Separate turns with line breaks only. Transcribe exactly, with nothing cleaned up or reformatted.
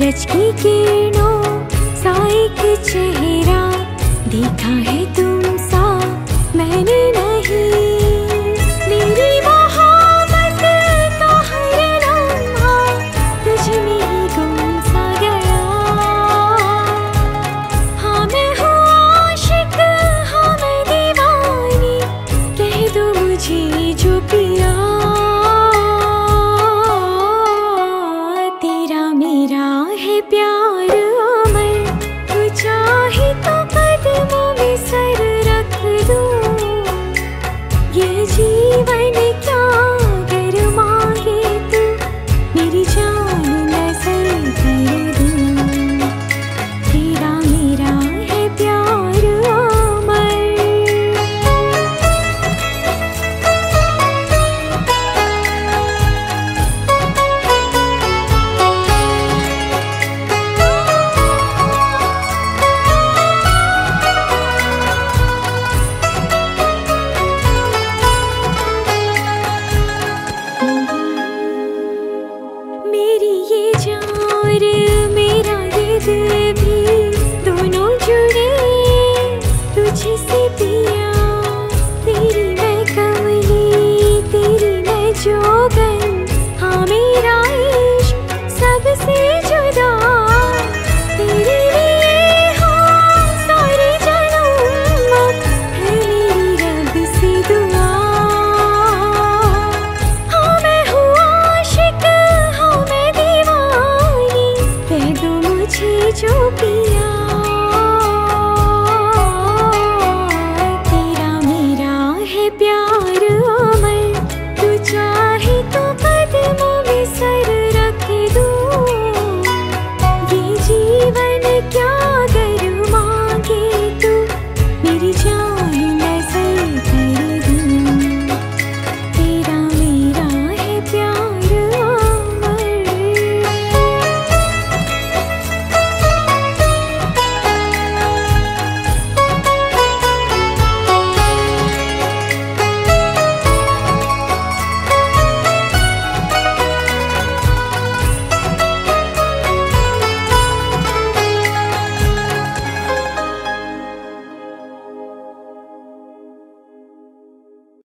सूरज की किरणों सा एक चेहरा देखा है तुम सा मैंने नहीं। मेरी मोहब्बत का हर लम्हा तुझ में ही गुम सा गया। हाँ मैं हूँ आशिक, हाँ मैं दीवानी, कह दो मुझे जो पिया। तेरा मेरा है प्यार अमर, तू चाहे तो कदमों में सर रख दूं। ये जीवन क्या कर मांगे तू, मेरी जान नजर कर दूं। तेरा मेरा है प्यार अमर। मेरी ये जान मेरा ये दिल भी दोनों जुड़े तुझसे पिया। तेरी मैं कमली, तेरी मैं जोगन, हाँ मेरा इश्क सबसे जुदा। तेरे लिए हाँ सारे जन्म है मेरी रब से दुआ। हाँ मैं हूँ आशिक, हाँ मैं दीवानी, कह दो मुझे जो पिया।